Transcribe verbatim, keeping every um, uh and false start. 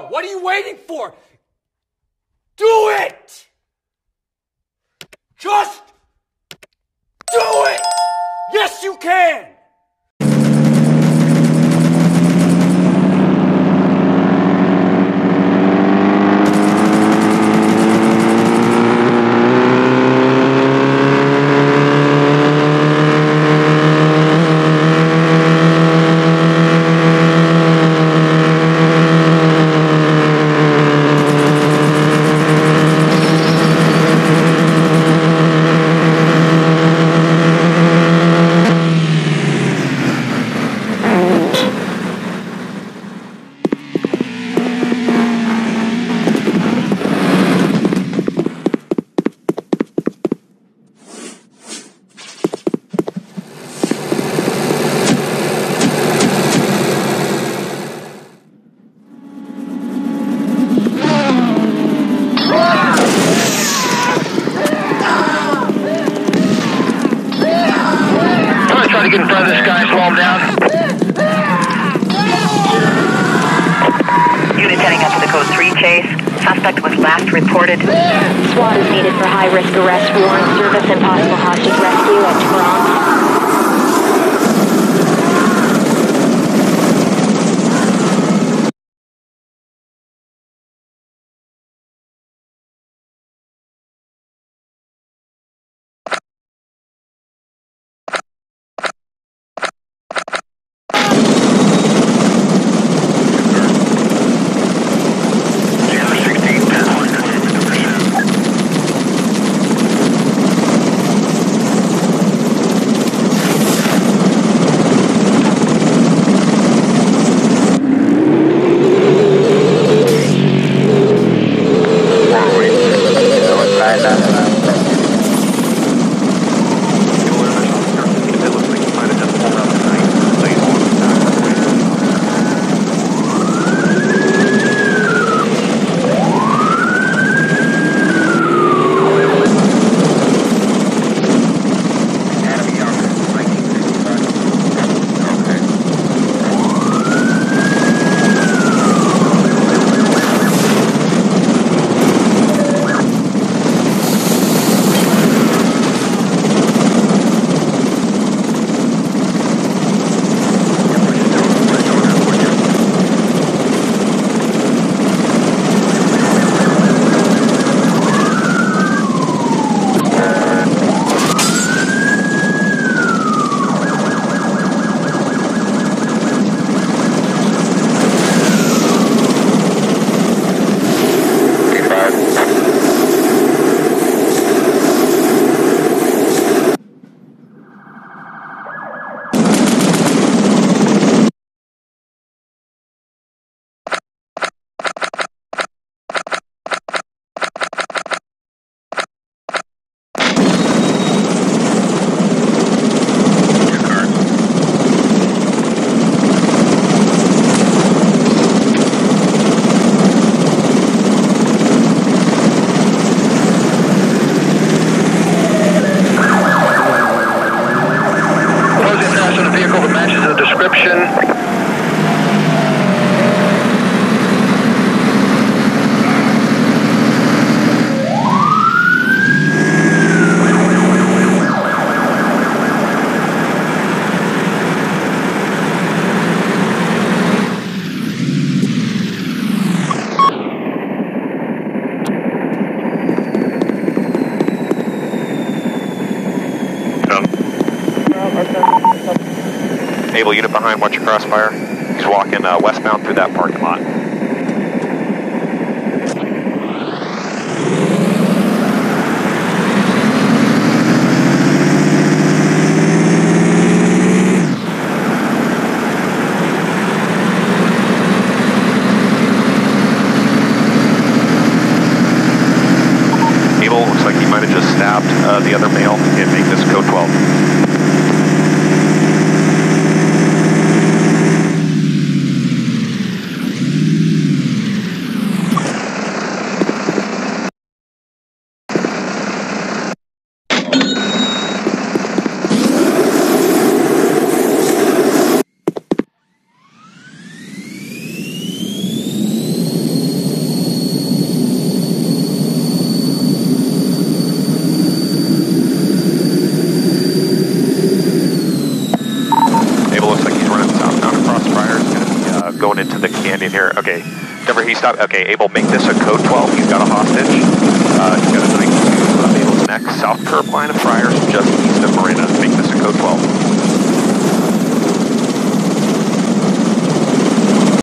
What are you waiting for? Do it! Just do it! Yes, you can! Get in front of this guy, slow him down. Unit heading up to the code three chase. Suspect was last reported. SWAT is needed for high-risk arrest warrant service and possible hostage rescue at Toronto. Able unit behind, watch your crossfire. He's walking uh, westbound through that parking lot. Able, looks like he might have just stabbed uh, the other male and make this code twelve. into the canyon here. Okay, Denver, he stopped. Okay, Able, make this a code twelve. He's got a hostage. Uh, he's got a ninety-two on Able's neck, south curb line of Friars, just east of Marina. Make